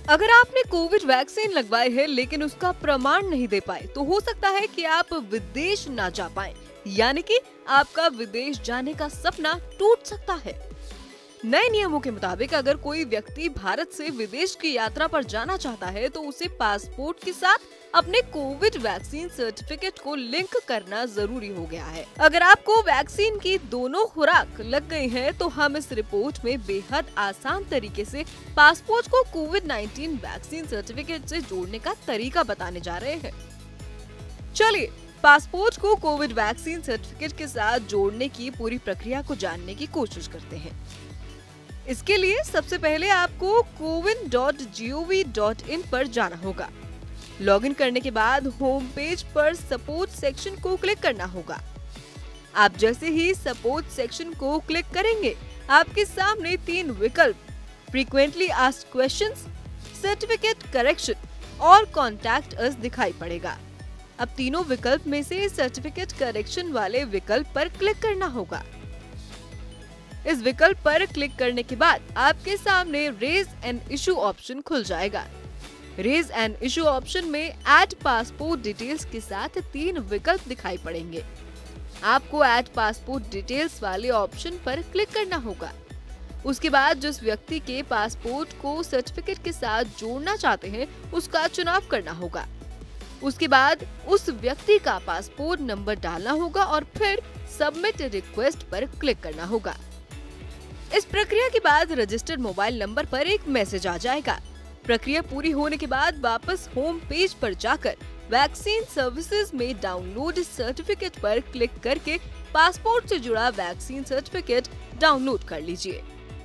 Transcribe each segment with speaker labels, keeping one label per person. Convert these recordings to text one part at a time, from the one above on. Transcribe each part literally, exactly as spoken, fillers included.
Speaker 1: अगर आपने Covid vaccine लगवाए है लेकिन उसका प्रमाण नहीं दे पाए तो हो सकता है कि आप विदेश ना जा पाए, यानी कि आपका विदेश जाने का सपना टूट सकता है। नए नियमों के मुताबिक अगर कोई व्यक्ति भारत से विदेश की यात्रा पर जाना चाहता है तो उसे पासपोर्ट के साथ अपने कोविड वैक्सीन सर्टिफिकेट को लिंक करना जरूरी हो गया है। अगर आपको वैक्सीन की दोनों खुराक लग गई है तो हम इस रिपोर्ट में बेहद आसान तरीके से पासपोर्ट को कोविड नाइन्टीन वैक्सीन सर्टिफिकेट से जोड़ने का तरीका बताने जा रहे हैं। चलिए पासपोर्ट को कोविड वैक्सीन सर्टिफिकेट के साथ जोड़ने की पूरी प्रक्रिया को जानने की कोशिश करते हैं। इसके लिए सबसे पहले आपको CoWIN dot G O V dot in पर जाना होगा। लॉगिन करने के बाद होम पेज पर सपोर्ट सेक्शन को क्लिक करना होगा। आप जैसे ही सपोर्ट सेक्शन को क्लिक करेंगे, आपके सामने तीन विकल्प frequently asked questions, certificate correction और कॉन्टैक्ट अस दिखाई पड़ेगा। अब तीनों विकल्प में से सर्टिफिकेट करेक्शन वाले विकल्प पर क्लिक करना होगा। इस विकल्प पर क्लिक करने के बाद आपके सामने रेज एन इशू ऑप्शन खुल जाएगा। रेज एन इशू ऑप्शन में ऐड पासपोर्ट डिटेल्स के साथ तीन विकल्प दिखाई पड़ेंगे। आपको ऐड पासपोर्ट डिटेल्स वाले ऑप्शन पर क्लिक करना होगा। उसके बाद जिस व्यक्ति के पासपोर्ट को सर्टिफिकेट के साथ जोड़ना चाहते हैं उसका चुनाव करना होगा। उसके बाद उस व्यक्ति का पासपोर्ट नंबर डालना होगा और फिर सबमिट रिक्वेस्ट पर क्लिक करना होगा। इस प्रक्रिया के बाद रजिस्टर्ड मोबाइल नंबर पर एक मैसेज आ जाएगा। प्रक्रिया पूरी होने के बाद वापस होम पेज पर जाकर वैक्सीन सर्विसेज में डाउनलोड सर्टिफिकेट पर क्लिक करके पासपोर्ट से जुड़ा वैक्सीन सर्टिफिकेट डाउनलोड कर लीजिए।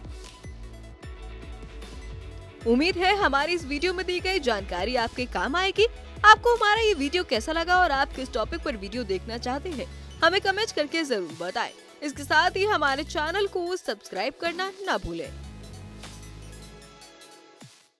Speaker 1: उम्मीद है हमारी इस वीडियो में दी गई जानकारी आपके काम आएगी। आपको हमारा ये वीडियो कैसा लगा और आप किस टॉपिक पर वीडियो देखना चाहते हैं, हमें कमेंट करके जरूर बताएं। इसके साथ ही हमारे चैनल को सब्सक्राइब करना ना भूलें।